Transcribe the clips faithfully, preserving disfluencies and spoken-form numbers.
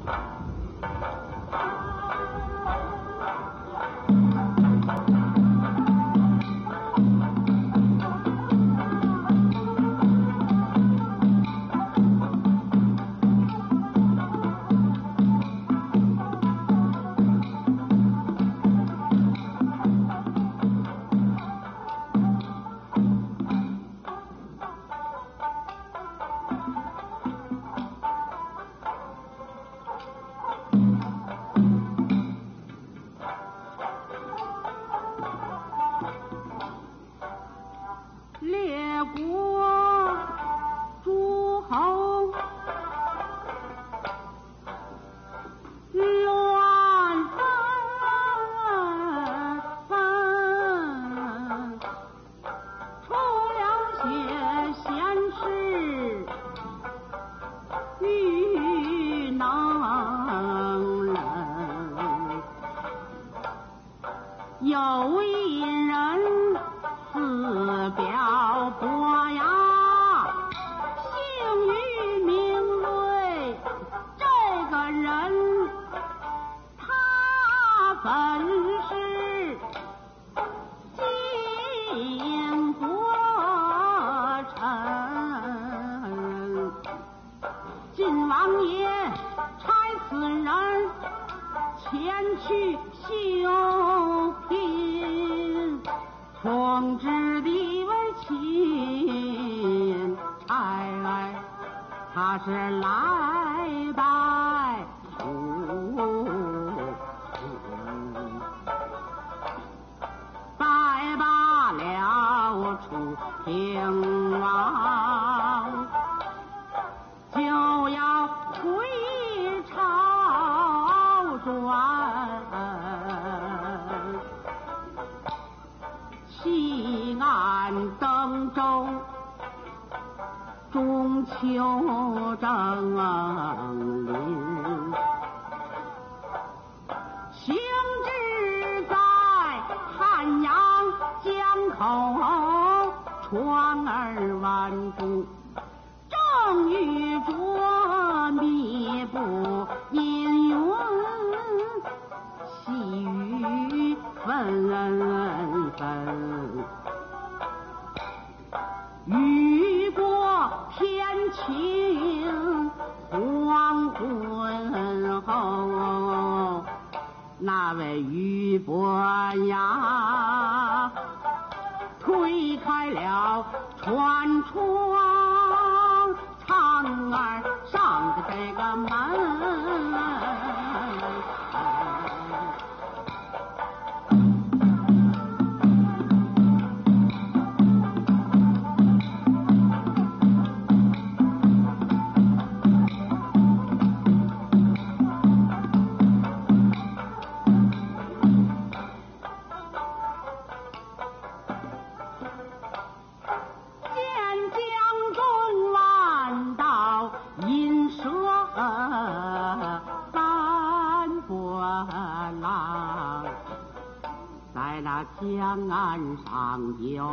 江岸上有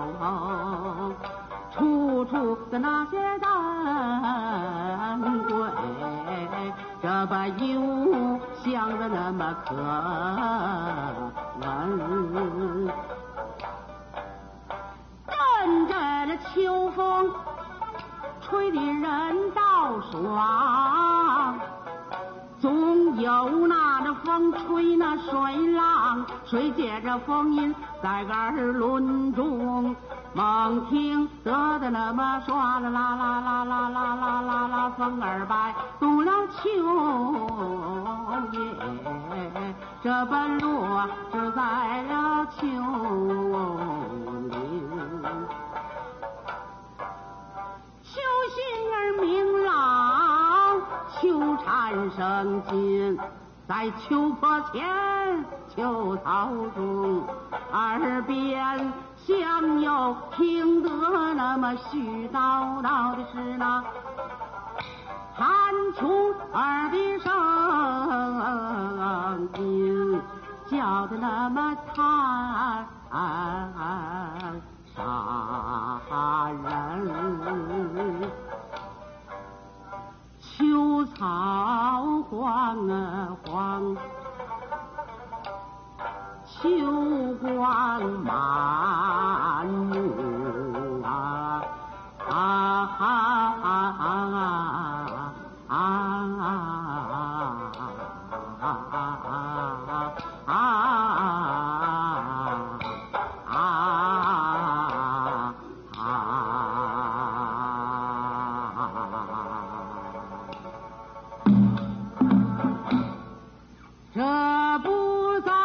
处处的那些丹桂，这把幽香的那么可闻。阵阵的秋风吹得人倒爽，总有那的风吹那水浪，水借着风音在耳轮中，猛听得的那么唰啦啦啦啦啦啦啦啦啦，风儿摆动了秋叶，这般落是在了秋林。秋心儿明朗，秋蝉声紧，在秋坡前秋草中，耳边相又听得那么絮叨叨的是那寒虫儿的声音，叫的那么叹杀人。秋草黄满目啊啊啊啊啊啊这不在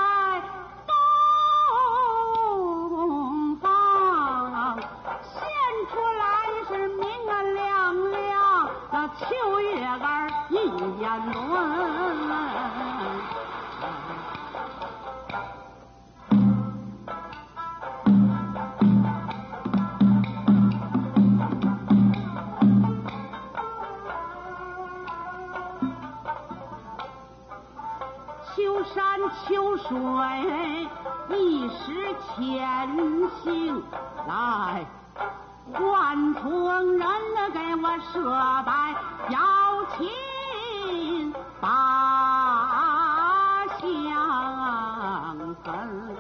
东方现出来是明啊亮亮，那秋月儿一眼轮。秋山秋水一时前行来，换从人给我设摆邀亲把相分，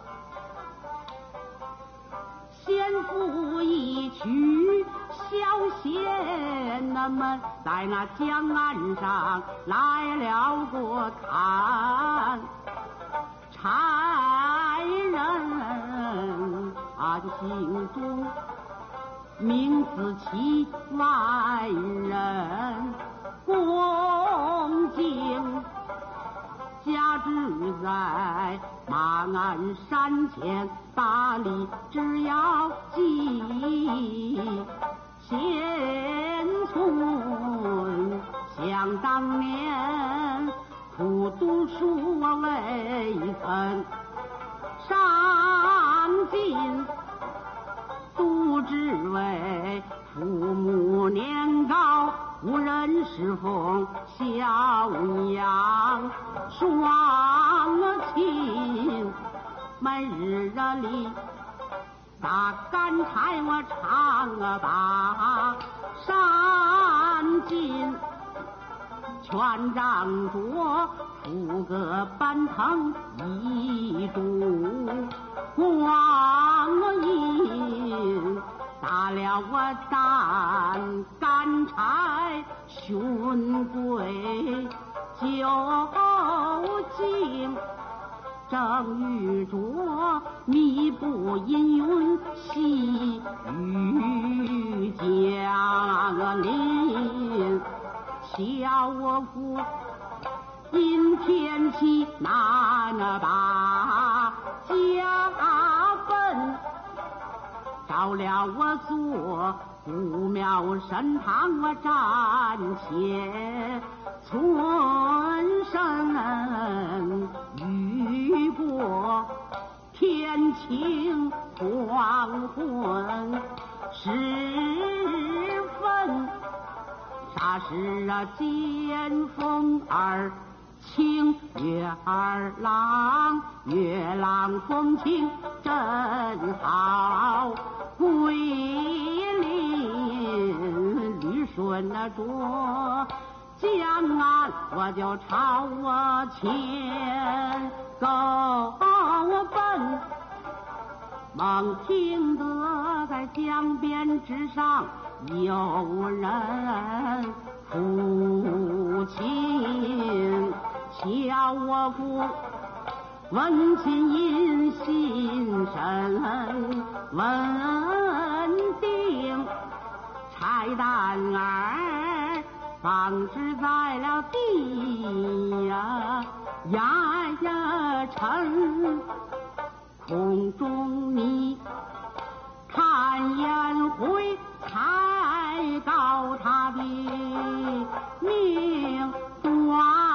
先赴一曲小仙们在那江岸上来了过看，差人俺心中名字起外人恭敬，家住在马鞍山前大理只要记贤村，想当年苦读书未曾上进，都只为父母年高，无人侍奉孝养双亲，每日里打干柴我常把山进，全仗着富个板藤一株光阴，打了我担干柴寻归究竟，正遇着密布阴云细雨降临，小姑因天气难把家分，找了我做古庙神堂我暂且存身，雨过天晴黄昏时分，啥时啊见风儿清，月儿朗，月朗风清真好，桂林旅顺那着江岸，我就朝我前go奔，猛听得在江边之上有人抚琴，小我夫闻琴音心神稳定，柴担儿放置在了地呀呀呀沉，空中你看颜回才告他的命断。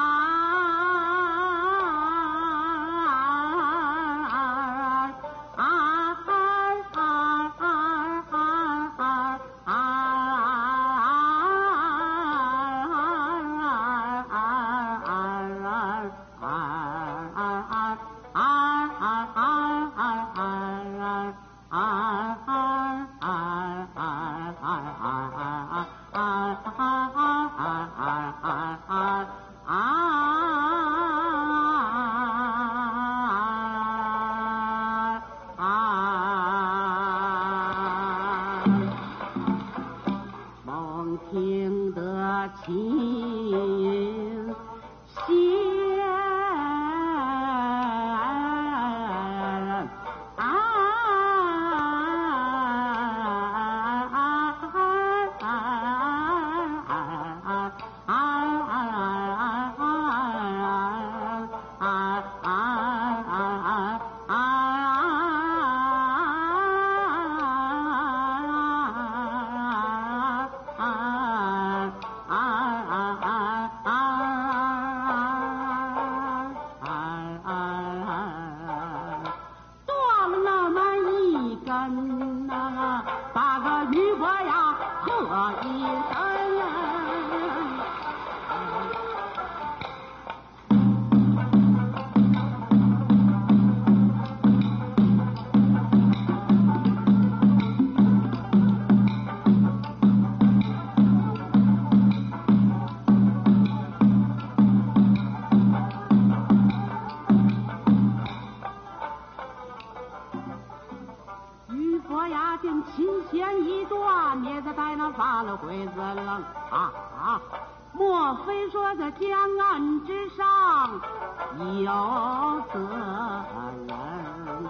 发了鬼子冷啊啊！莫非说在江岸之上有个人？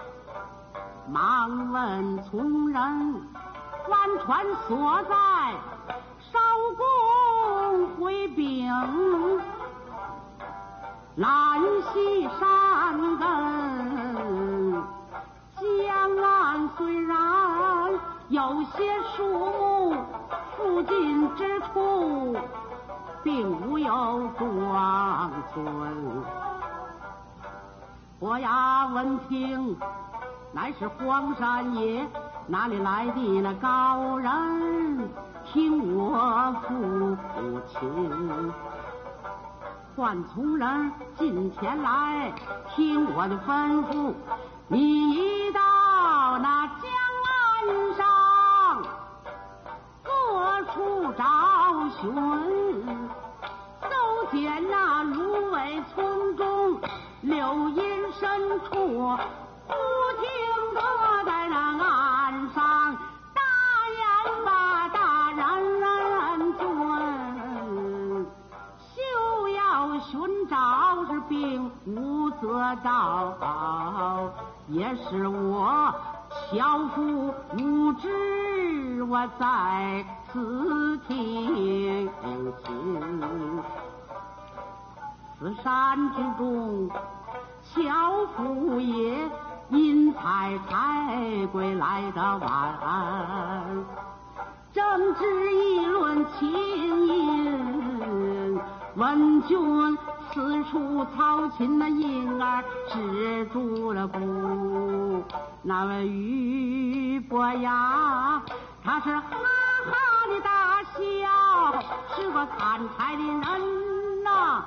忙问从人，帆船所在少公回禀，兰溪山根，江岸虽然有些树木，附近之处并无有庄村。伯牙闻听，乃是荒山野，哪里来的那高人？听我父亲，唤从人近前来，听我的吩咐，你一到那江岸上，各处找寻，搜见那芦苇丛中，柳荫深处，不停地在那岸上大言把大人尊，休要寻找是并无得到，也是我樵夫无知，我在此听信。此山之中樵夫也，因采采归来的晚，正值议论情音，问君此处操琴的婴儿止住了步。那位俞伯牙，他是哈哈的大笑，是个砍柴的人呐。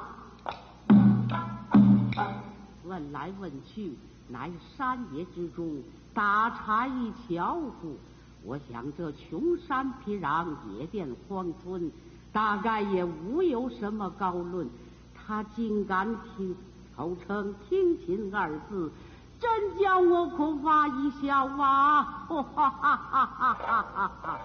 问来问去，乃山野之中打柴樵夫。我想这穷山僻壤、野店荒村，大概也无有什么高论。他竟敢听口称听琴二字，真叫我口发一笑啊！哈哈哈哈哈哈哈！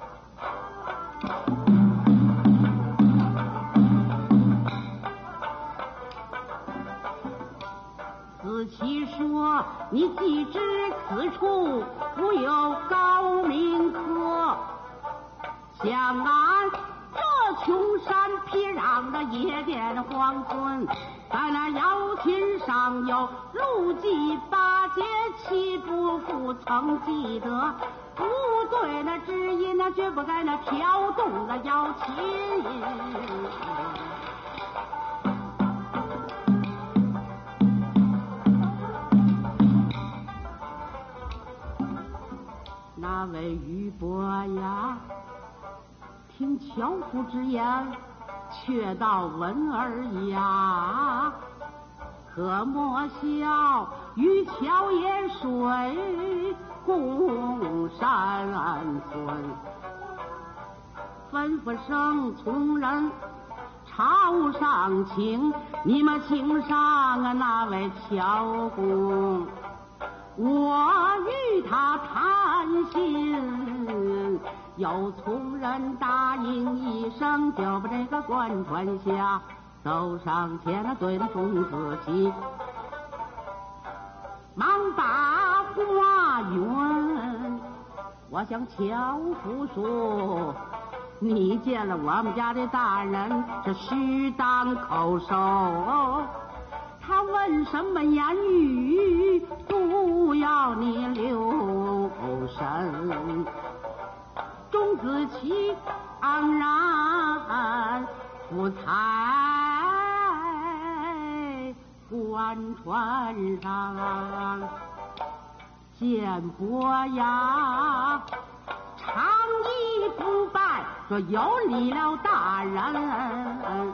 子期说：“你既知此处无有高明客，想俺这穷山僻壤的野店荒村，在那瑶琴上有陆记八节七不复曾记得，不对那知音，那绝不该那挑动那瑶琴。”那位俞伯牙听樵夫之言，却道闻尔雅，可莫笑渔樵也水共山村。吩咐声从人朝上请，你们请上啊那位樵公，我与他谈心。有从人答应一声，就把这个贯穿下，走上前来对着众子戏，忙把话云。我想樵夫说，你见了我们家的大人，是须当口授。他问什么言语，都要你留神。钟子期昂然不才贯穿上，见伯牙长揖不拜，说有礼了大人。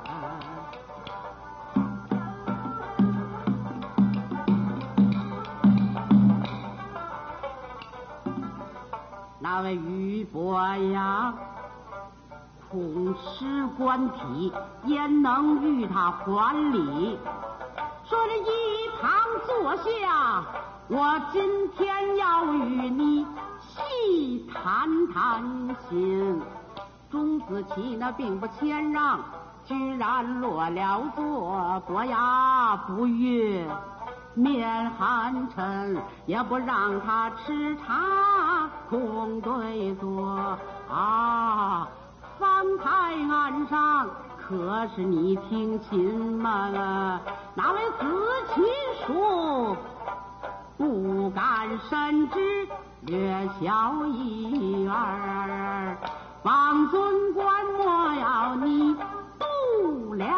那位俞伯牙孔师官体，焉能与他还礼？说了一旁坐下，我今天要与你细谈谈心。钟子期那并不谦让，居然落了座，伯牙不悦，面寒沉，也不让他吃茶，空对坐啊。方台岸上可是你听亲吗？那位子期说不敢深知，略晓一二。王尊官莫要你不良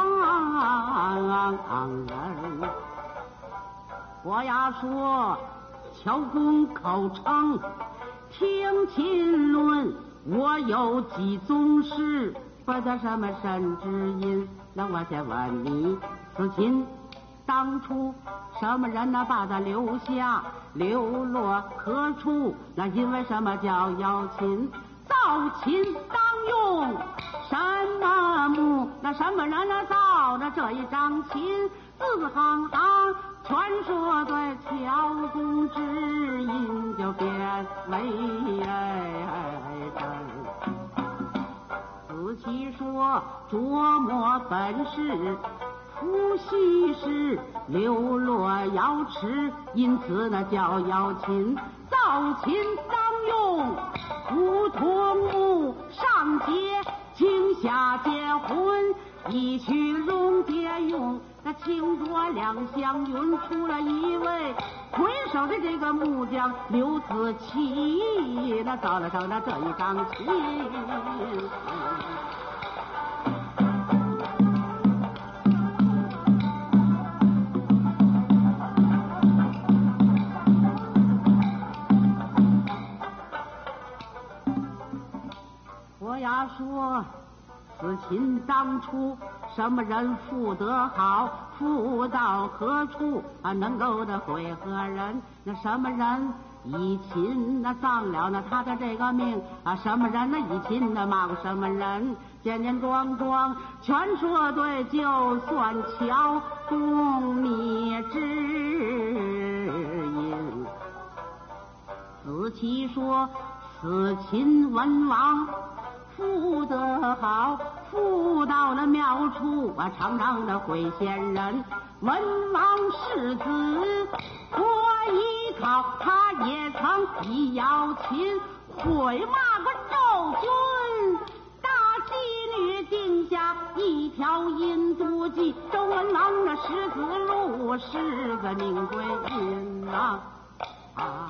人。伯牙说乔公口称听秦论，我有几宗事，不得什么神之音。那我先问你，子秦当初什么人呢把他留下，流落何处？那因为什么叫邀秦？造秦当用什么木？那什么人呢造的这一张琴？字行行传说在乔公之音，就变为真。子期说琢磨本事，夫婿是流落瑶池，因此呢叫瑶琴。造琴当用梧桐木，上结青下结婚，一曲溶解用那清浊两相匀，出了一位魁首的这个木匠刘子期，那造了成了这一张琴。伯牙说子秦当初什么人富得好，富到何处啊？能够的会何人？那什么人以秦那葬了那他的这个命啊？什么人呢以秦的骂什么人？简简装装全说对，就算乔公你知音。子期说此秦文王富得好，富到了妙处啊，常常的会贤人。文王世子我依靠，他也曾以邀秦会骂个周君。大妓女定下一条阴毒计，周文王的十子路是个命归阴啊啊！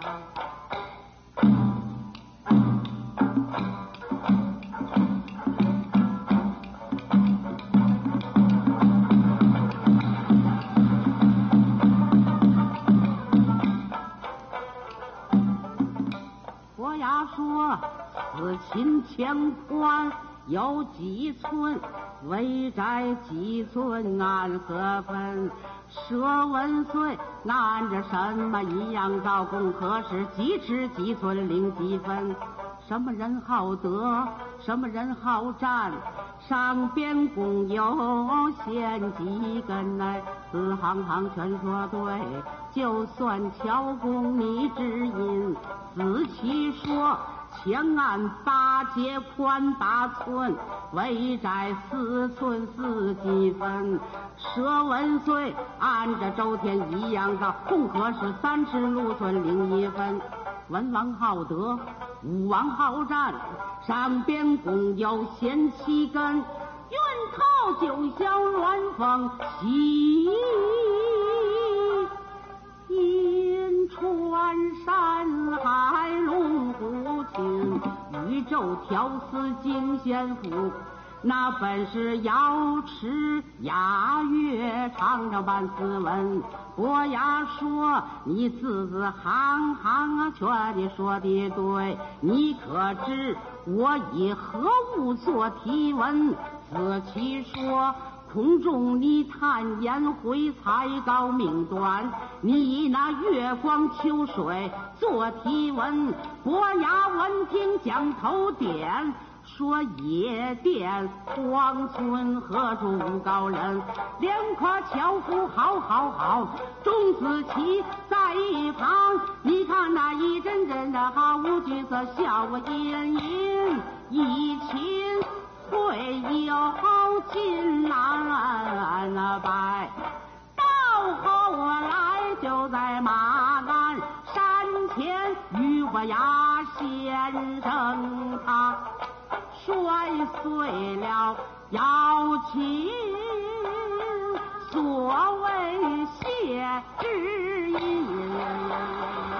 伯牙说此秦乾宽有几寸，围宅几寸按何分？舍问岁按着什么一样造？共可是几尺几寸零几分？什么人好得，什么人好占？上边共有县几根来，字行行全说对，就算乔公你知音。子期说前岸八节宽八寸，围宅四寸四几分？舍问岁按着周天一样高，共可是三尺六寸零一分。文王好德，武王好战，上边共有贤七根，运头九霄鸾凤喜，银川山海龙虎青，宇宙挑丝惊仙府。那本是瑶池雅乐，常常办斯文。伯牙说你字字行行啊，劝你说的对，你可知我以何物做题文？子期说空中你叹烟灰，才高命短，你以那月光秋水做题文。伯牙闻听将头点， 说夜店荒村河中高人，连夸樵夫好好好，钟子期在一旁，你看那一阵阵的好句色，笑我吟吟，一亲会有金兰白。到后来就在马鞍山前遇我呀先生他摔碎了腰琴，所谓谢之音。